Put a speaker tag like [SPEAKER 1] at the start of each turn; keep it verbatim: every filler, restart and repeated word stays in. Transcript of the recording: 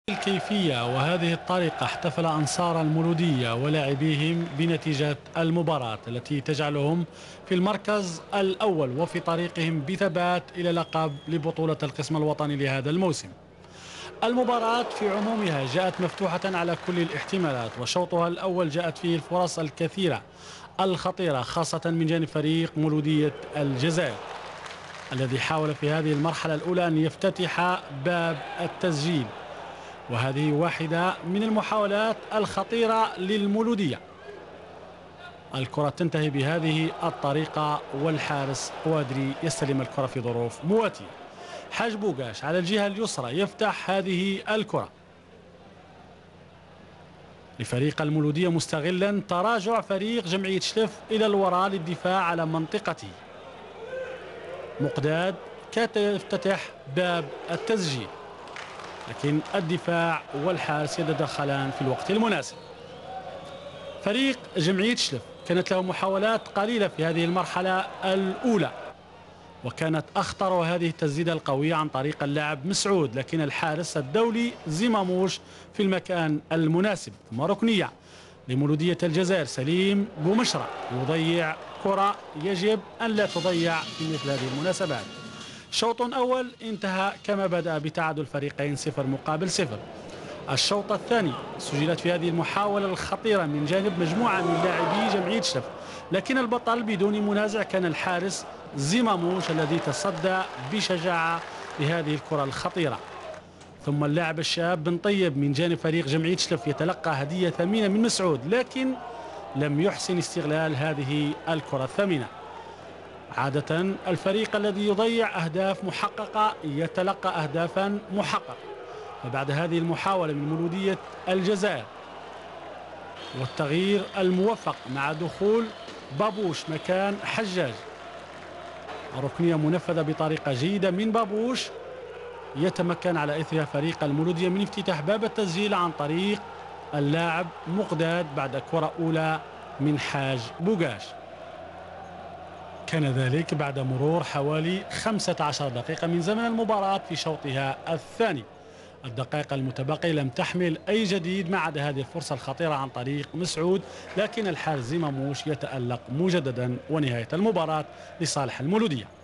[SPEAKER 1] الكيفية وهذه الطريقة احتفل أنصار المولودية ولاعبيهم بنتيجة المباراة التي تجعلهم في المركز الأول وفي طريقهم بثبات إلى لقب لبطولة القسم الوطني لهذا الموسم. المباراة في عمومها جاءت مفتوحة على كل الاحتمالات، وشوطها الأول جاءت فيه الفرص الكثيرة الخطيرة خاصة من جانب فريق مولودية الجزائر الذي حاول في هذه المرحلة الأولى أن يفتتح باب التسجيل، وهذه واحدة من المحاولات الخطيرة للمولودية. الكرة تنتهي بهذه الطريقة والحارس قوادري يستلم الكرة في ظروف مواتية. حاج بوغاش على الجهة اليسرى يفتح هذه الكرة لفريق المولودية مستغلا تراجع فريق جمعية شلف إلى الوراء للدفاع على منطقته. مقداد كاد يفتتح باب التسجيل، لكن الدفاع والحارس يتدخلان في الوقت المناسب. فريق جمعية شلف كانت له محاولات قليلة في هذه المرحلة الأولى، وكانت أخطر هذه التسديدة القوية عن طريق اللاعب مسعود، لكن الحارس الدولي زيماموش في المكان المناسب. ثم ركنية لمولودية الجزائر، سليم بومشرة يضيع كرة يجب أن لا تضيع في مثل هذه المناسبات. شوط أول انتهى كما بدأ بتعادل فريقين صفر مقابل صفر. الشوط الثاني سجلت في هذه المحاولة الخطيرة من جانب مجموعة من لاعبي جمعية شلف، لكن البطل بدون منازع كان الحارس زيماموش الذي تصدى بشجاعة لهذه الكرة الخطيرة. ثم اللاعب الشاب بن طيب من جانب فريق جمعية شلف يتلقى هدية ثمينة من مسعود، لكن لم يحسن استغلال هذه الكرة الثمينة. عادة الفريق الذي يضيع أهداف محققة يتلقى أهدافا محققة، فبعد هذه المحاولة من مولودية الجزائر والتغيير الموفق مع دخول بابوش مكان حجاج، الركنية منفذة بطريقة جيدة من بابوش، يتمكن على إثرها فريق المولودية من افتتاح باب التسجيل عن طريق اللاعب مقداد بعد كرة أولى من حاج بوغاش. كان ذلك بعد مرور حوالي خمسة عشر دقيقة من زمن المباراة في شوطها الثاني. الدقائق المتبقية لم تحمل أي جديد ما عدا هذه الفرصة الخطيرة عن طريق مسعود، لكن الحارس زيماموش يتألق مجددا ونهاية المباراة لصالح المولودية.